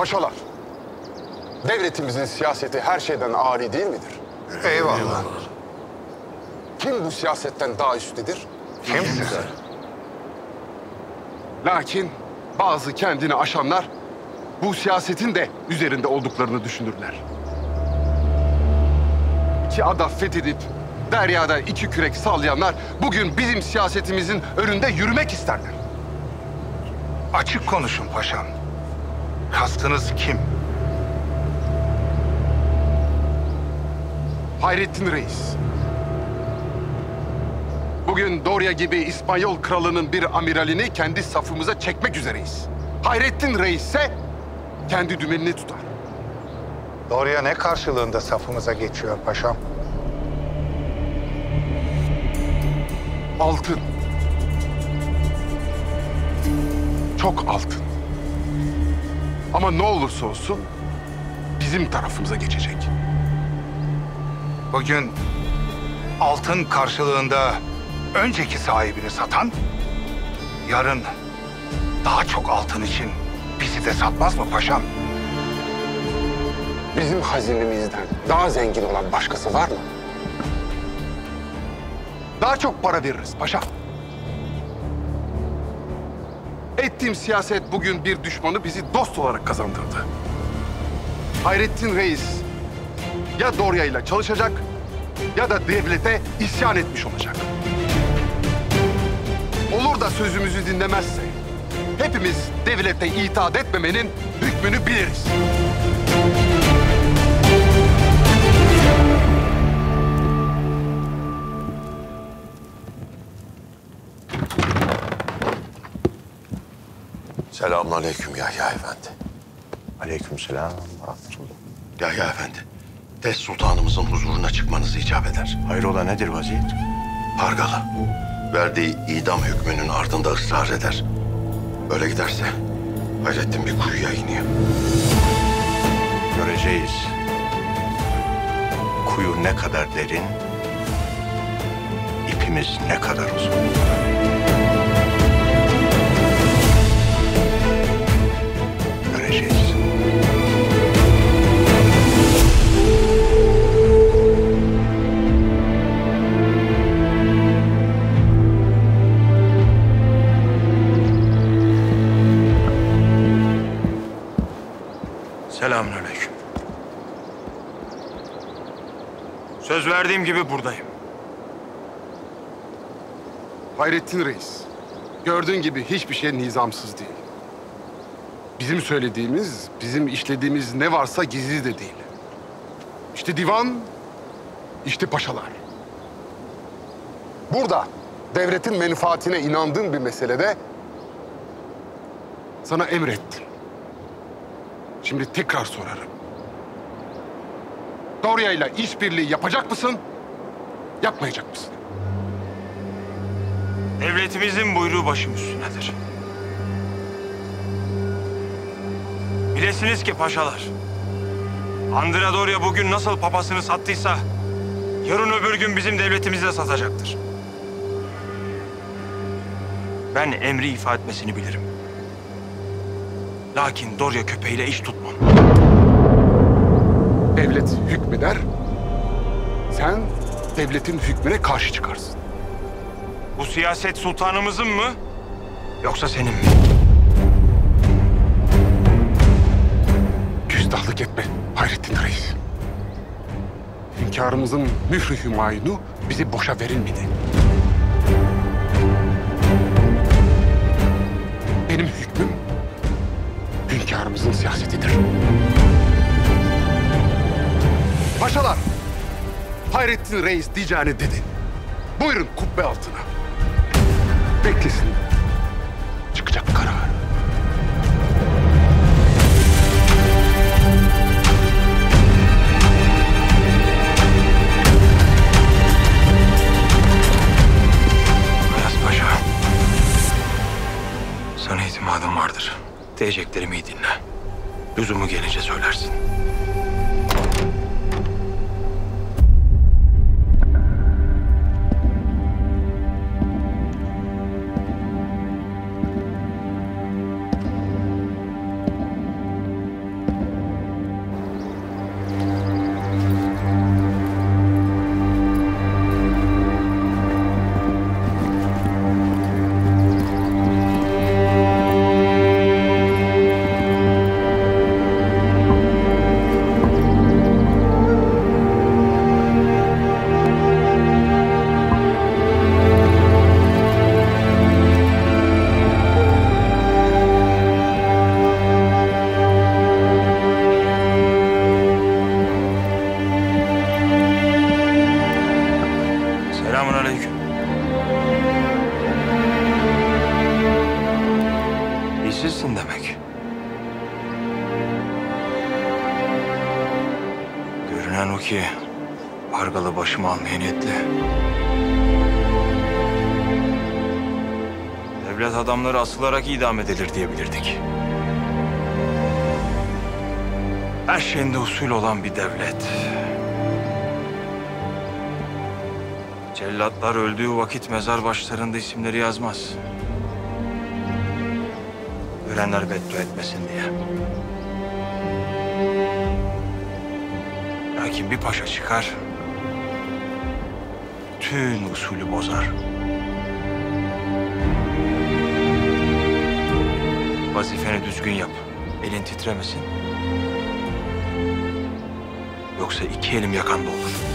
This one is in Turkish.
Paşalar, devletimizin siyaseti her şeyden âli değil midir? Eyvallah. Kim bu siyasetten daha üsttedir? Kimsin? Lakin bazı kendini aşanlar bu siyasetin de üzerinde olduklarını düşünürler. İki ada fethedip deryada iki kürek sallayanlar bugün bizim siyasetimizin önünde yürümek isterler. Açık konuşun paşam. Kastınız kim? Hayrettin Reis. Bugün Dorya gibi İspanyol kralının bir amiralini kendi safımıza çekmek üzereyiz. Hayrettin Reis ise kendi dümenini tutar. Dorya ne karşılığında safımıza geçiyor paşam? Altın. Çok altın. Ama ne olursa olsun bizim tarafımıza geçecek. Bugün altın karşılığında önceki sahibini satan, yarın daha çok altın için bizi de satmaz mı paşam? Bizim hazinemizden daha zengin olan başkası var mı? Daha çok para veririz paşa. Ettiğim siyaset bugün bir düşmanı bizi dost olarak kazandırdı. Hayrettin Reis ya Dorya ile çalışacak ya da devlete isyan etmiş olacak. Olur da sözümüzü dinlemezse hepimiz devlete itaat etmemenin hükmünü biliriz. Selamünaleyküm Yahya Efendi. Aleykümselam. Yahya Efendi, Tez Sultanımızın huzuruna çıkmanız icap eder. Hayrola nedir vaziyet? Pargalı, verdiği idam hükmünün ardında ısrar eder. Böyle giderse Hayrettin bir kuyuya iniyor. Göreceğiz. Kuyu ne kadar derin, ipimiz ne kadar uzun. Göreceğiz. Selamünaleyküm. Söz verdiğim gibi buradayım. Hayrettin Reis, gördüğün gibi hiçbir şey nizamsız değil. Bizim söylediğimiz, bizim işlediğimiz ne varsa gizli de değil. İşte divan, işte paşalar. Burada devletin menfaatine inandığın bir meselede sana emrettim. Şimdi tekrar sorarım. Dorya ile işbirliği yapacak mısın, yapmayacak mısın? Devletimizin buyruğu başım üstünedir. Bilesiniz ki paşalar, Andrea bugün nasıl papasını sattıysa, yarın öbür gün bizim devletimizi de satacaktır. Ben emri ifa etmesini bilirim. Lakin Dorya köpeğiyle iş tutmam. Devlet hükmeder, sen devletin hükmüne karşı çıkarsın. Bu siyaset sultanımızın mı, yoksa senin mi? Küstahlık etme Hayrettin Reis. Hünkârımızın mührü hümayunu bizi boşa verilmedi. Benim hükmüm hünkârımızın siyasetidir. Paşalar, Hayrettin Reis diyeceğini dedi. Buyurun kubbe altına. Beklesin. Çıkacak karar. Ayas Paşa, sana itimadım vardır. Diyeceklerimi iyi dinle. Lüzumu gelince söylersin. yaparsın demek. Görünen o ki Pargalı başımı almaya niyetli. Devlet adamları asılarak idam edilir diyebilirdik. Her şeyinde usul olan bir devlet. Cellatlar öldüğü vakit mezar başlarında isimleri yazmaz. Ölenler beddua etmesin diye. Lakin bir paşa çıkar, tüm usulü bozar. Vazifeni düzgün yap, elin titremesin. Yoksa iki elim yakanda olur.